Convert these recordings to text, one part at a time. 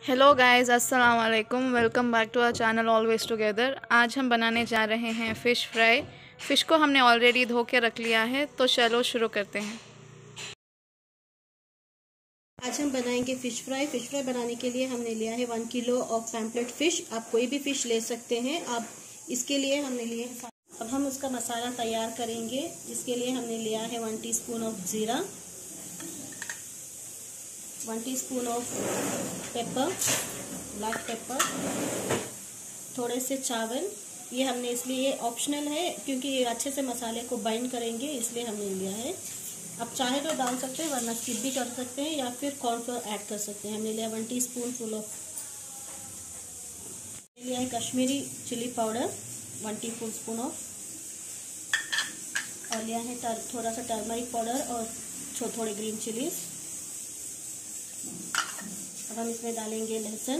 Hello guys, अस्सलाम वालेकुम। Welcome back to our channel always together. आज हम बनाने जा रहे हैं फ़िश फ्राई। फ़िश को हमने ऑलरेडी धो के रख लिया है, तो चलो शुरू करते हैं। आज हम बनाएंगे फ़िश फ्राई। फ़िश फ्राई बनाने के लिए हमने लिया है 1 किलो ऑफ पैम्पलेट फ़िश। आप कोई भी फ़िश ले सकते हैं। अब इसके लिए हमने लिए अब हम उसका मसाला तैयार करेंगे। इसके लिए हमने लिया है 1 teaspoon of jeera, 1 teaspoon of pepper, black pepper, थोड़े से चावल। ये हमने इसलिए ऑप्शनल है क्योंकि ये अच्छे से मसाले को बाइंड करेंगे, इसलिए हमने लिया है। आप चाहे तो डाल सकते हैं, वरना स्किप भी कर सकते हैं या फिर कॉर्नफ्लोर ऐड कर सकते हैं। हमने लिया 1 टीस्पून फुल ऑफ लिया है Kashmiri chilli powder 1 teaspoon of, और लिया है थोड़ा सा टर्मरिक पाउडर और थोड़े ग्रीन चिलीज। अब हम इसमें डालेंगे लहसुन।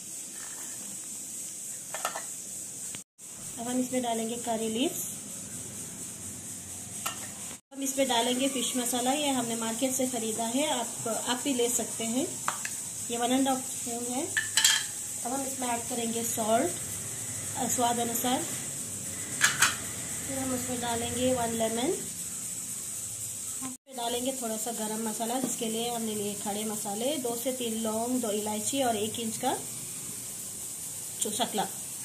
अब हम इसमें डालेंगे करी लीव्स। हम इसमें डालेंगे फिश मसाला। ये हमने मार्केट से खरीदा है, आप भी ले सकते हैं। ये 1½ स्पून है। अब हम इसमें ऐड करेंगे सॉल्ट स्वाद अनुसार। फिर हम उसमें डालेंगे 1 लेमन। डालेंगे थोड़ा सा गरम मसाला, जिसके लिए हमने लिए खड़े मसाले 2 से 3 लौंग, 2 इलायची और 1 इंच का शकला।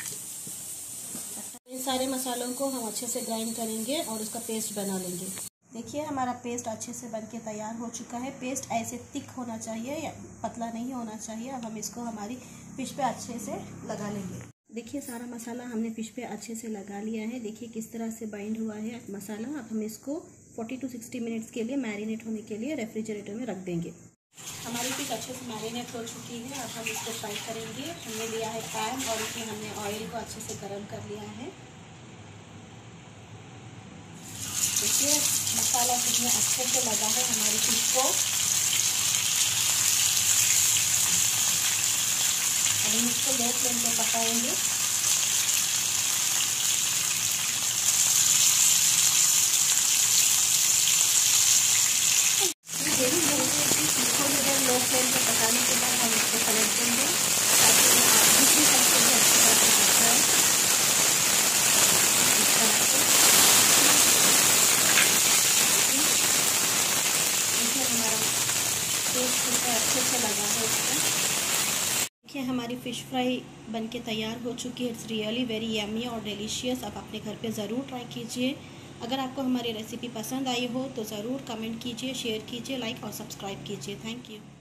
इन सारे मसालों को हम अच्छे से ग्राइंड करेंगे और उसका पेस्ट बना लेंगे। देखिए हमारा पेस्ट अच्छे से बनके तैयार हो चुका है। पेस्ट ऐसे थिक होना चाहिए या पतला नहीं होना चाहिए। अब हम इसको हमारी फिश पे अच्छे से लगा लेंगे। देखिए सारा मसाला हमने फिश पे अच्छे से लगा लिया है। देखिए किस तरह से बाइंड हुआ है मसाला। अब हम इसको 40 to 60 मिनट्स के लिए मैरिनेट होने के लिए रेफ्रिजरेटर में रख देंगे। हमारी फिश अच्छे से मैरिनेट हो चुकी है। अब हम इसको फ्राई करेंगे। हमने लिया है पैन और इसमें हमने ऑयल को अच्छे से गर्म कर लिया है। देखिए मसाला कितने अच्छे से लगा है हमारी फिश को। अब हम इसको लो फ्लेम पे पकाएंगे। थोड़ी देर लो फ्लेम पे पकाने के बाद हम इसको पलट देंगे ताकि दूसरी साइड से भी अच्छी तरह से पक जाए। इस तरह से देखिए हमारा पेस्ट अच्छे से लगा है इसमें। देखिए हमारी फ़िश फ्राई बनके तैयार हो चुकी है। इट्स रियली वेरी यम्मी और डिलीशियस। आप अपने घर पे ज़रूर ट्राई कीजिए। अगर आपको हमारी रेसिपी पसंद आई हो तो ज़रूर कमेंट कीजिए, शेयर कीजिए, लाइक और सब्सक्राइब कीजिए। Thank you.